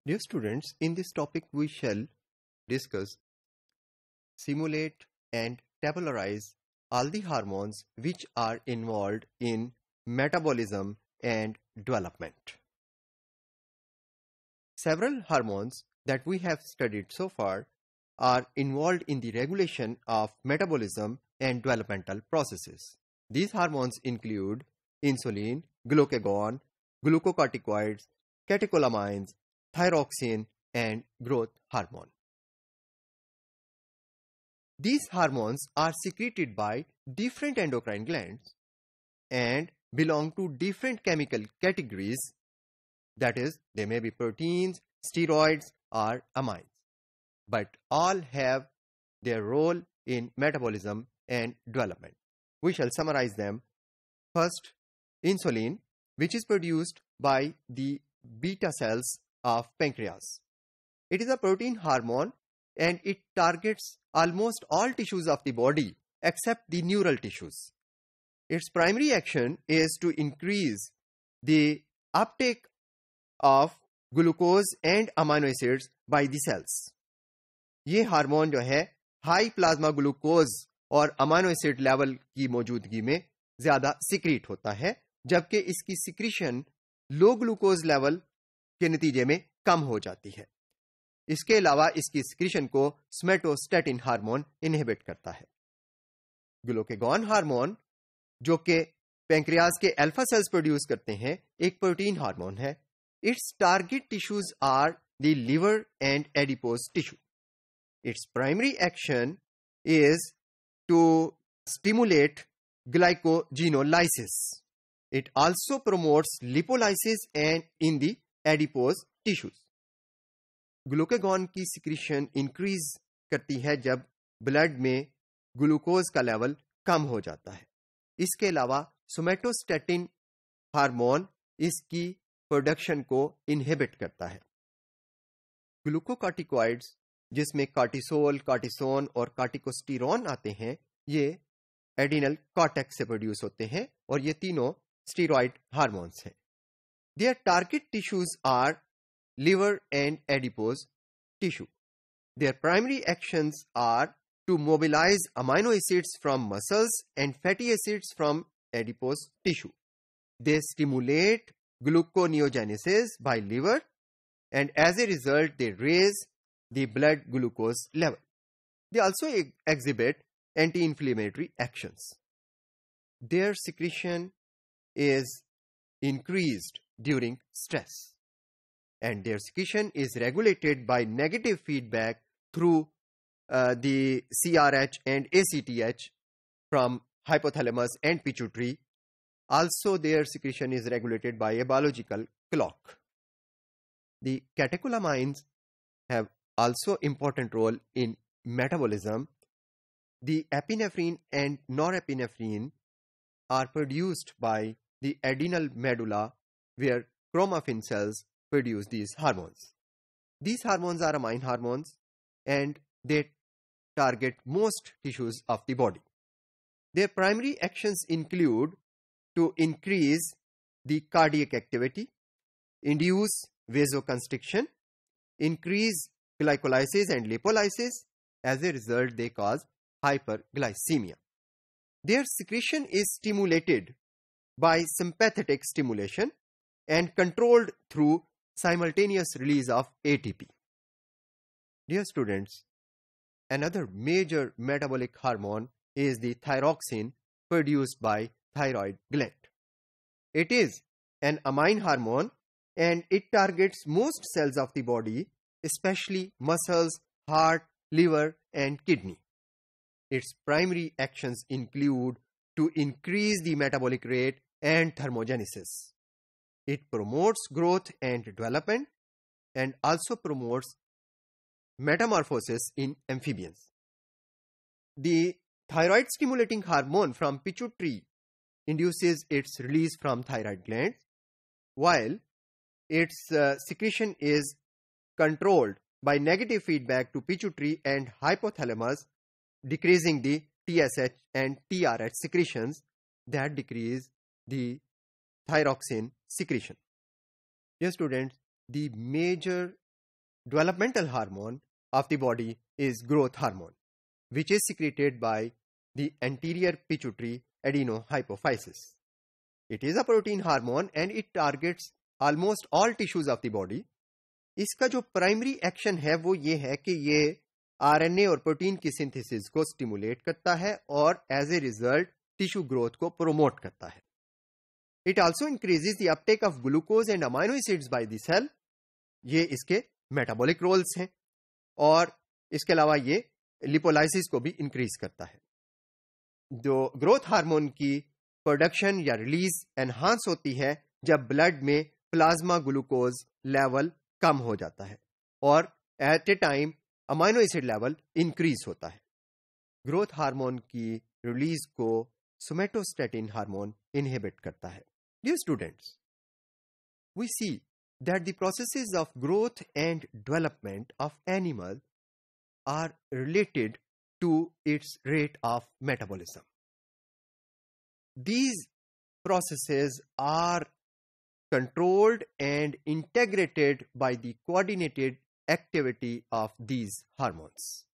Dear students, in this topic we shall discuss, simulate and tabularize all the hormones which are involved in metabolism and development. Several hormones that we have studied so far are involved in the regulation of metabolism and developmental processes. These hormones include insulin, glucagon, glucocorticoids, catecholamines, thyroxine, and growth hormone. These hormones are secreted by different endocrine glands and belong to different chemical categories. That is, they may be proteins, steroids, or amines, but all have their role in metabolism and development. We shall summarize them. First, insulin, which is produced by the beta cells of pancreas. It is a protein hormone and it targets almost all tissues of the body except the neural tissues. Its primary action is to increase the uptake of glucose and amino acids by the cells. ये hormone जो है high plasma glucose और amino acid level की मौजूदगी में ज्यादा secrete होता है, जबकि इसकी सिक्रीशन लो ग्लूकोज लेवल के नतीजे में कम हो जाती है. इसके अलावा इसकी सिक्रीशन को सोमेटोस्टेटिन हार्मोन इनहिबिट करता है. ग्लूकागॉन हार्मोन, जो कि पैंक्रियाज के अल्फा सेल्स प्रोड्यूस करते हैं, एक प्रोटीन हार्मोन है. Its target tissues are the liver and adipose tissue. Its primary action is to stimulate glycogenolysis. It also promotes lipolysis and in the adipose tissues. Glucagon की secretion increase करती है जब blood में glucose का level कम हो जाता है. इसके अलावा सोमेटोस्टेटिन हार्मोन इसकी प्रोडक्शन को इनहिबिट करता है. ग्लूकोकॉर्टिकॉइड्स, जिसमें कार्टिसोल, कार्टिसोन और कार्टिकोस्टेरोन आते हैं, ये एडिनल कॉर्टेक्स से प्रोड्यूस होते हैं और ये तीनों स्टेरॉइड हार्मोन्स हैं. Their target tissues are liver and adipose tissue. Their primary actions are to mobilize amino acids from muscles and fatty acids from adipose tissue. They stimulate gluconeogenesis by liver and as a result they raise the blood glucose level. They also exhibit anti-inflammatory actions. Their secretion is increased during stress, and their secretion is regulated by negative feedback through the CRH and ACTH from hypothalamus and pituitary. Also, their secretion is regulated by a biological clock. The catecholamines have also important role in metabolism. The epinephrine and norepinephrine are produced by the adrenal medulla, where chromaffin cells produce these hormones. These hormones are amine hormones and they target most tissues of the body. Their primary actions include to increase the cardiac activity, induce vasoconstriction, increase glycolysis and lipolysis. As a result, they cause hyperglycemia. Their secretion is stimulated by sympathetic stimulation and controlled through simultaneous release of ATP. Dear students, another major metabolic hormone is the thyroxine produced by thyroid gland. It is an amine hormone and it targets most cells of the body, especially muscles, heart, liver, and kidney. Its primary actions include to increase the metabolic rate and thermogenesis. It promotes growth and development and also promotes metamorphosis in amphibians. The thyroid stimulating hormone from pituitary induces its release from thyroid gland, while its secretion is controlled by negative feedback to pituitary and hypothalamus, decreasing the TSH and TRH secretions that decrease the thyroxine secretion. Dear students, the major developmental hormone of the body is growth hormone, which is secreted by the anterior pituitary adenohypophysis. It is a protein hormone and it targets almost all tissues of the body. इसका जो primary action है वो ये है कि ये RNA और protein की सिंथेसिस को स्टिमुलेट करता है और as a result tissue growth को प्रोमोट करता है. It also increases the uptake of glucose and amino acids by the cell. ये इसके मेटाबॉलिक रोल्स हैं और इसके अलावा ये लिपोलाइसिस को भी इंक्रीज करता है. जो ग्रोथ हार्मोन की प्रोडक्शन या रिलीज एनहांस होती है जब ब्लड में प्लाज्मा ग्लूकोज लेवल कम हो जाता है और at a time amino acid level increase होता है. ग्रोथ हार्मोन की रिलीज को सोमेटोस्टेटिन हार्मोन इनहिबिट करता है. Dear students, we see that the processes of growth and development of animal are related to its rate of metabolism. These processes are controlled and integrated by the coordinated activity of these hormones.